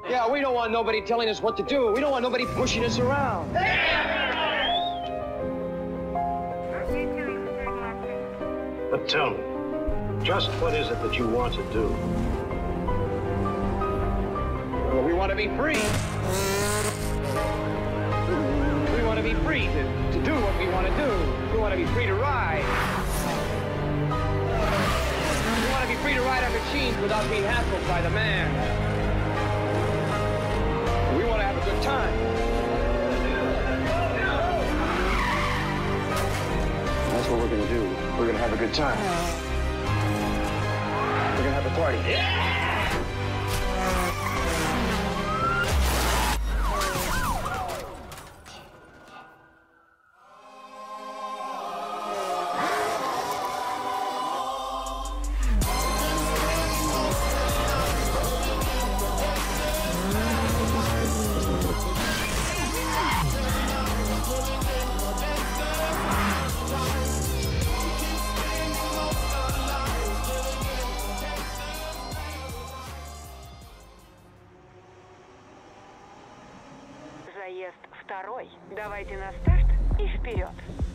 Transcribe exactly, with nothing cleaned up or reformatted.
Yeah, we don't want nobody telling us what to do. We don't want nobody pushing us around. But tell me, just what is it that you want to do? Well, we want to be free. We want to be free to, to do what we want to do. We want to be free to ride. We want to be free to ride our machines without being hassled by the man. We want to have a good time. That's what we're going to do. We're going to have a good time. We're going to have a party. Yeah! Заезд второй. Давайте на старт и вперед.